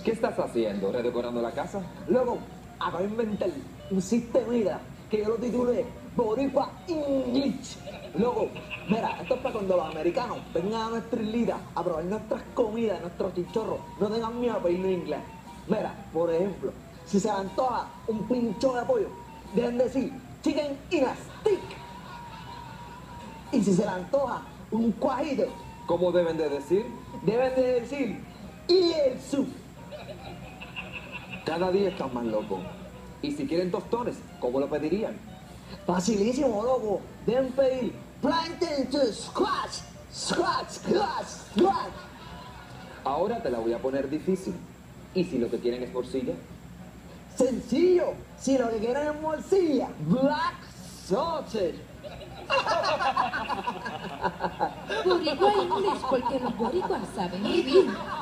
¿Qué estás haciendo? ¿Redecorando la casa? Loco, acabo de inventar un sistemita que yo lo titulé Boricua English. Loco, mira, esto es para cuando los americanos vengan a nuestra islita a probar nuestras comidas, nuestros chichorros, no tengan miedo a pedirlo en inglés. Mira, por ejemplo, si se le antoja un pincho de pollo, deben decir chicken in a stick. Y si se le antoja un cuajito, ¿Cómo deben de decir? deben de decir y el soup. Cada día están más locos. Y si quieren tostones, ¿cómo lo pedirían? Facilísimo, loco. Deben pedir plantain to scratch, scratch, scratch, scratch. Ahora te la voy a poner difícil. ¿Y si lo que quieren es morcilla? Sencillo. Si lo que quieren es morcilla, black sausage. Boricua English, porque los boricuas saben vivir.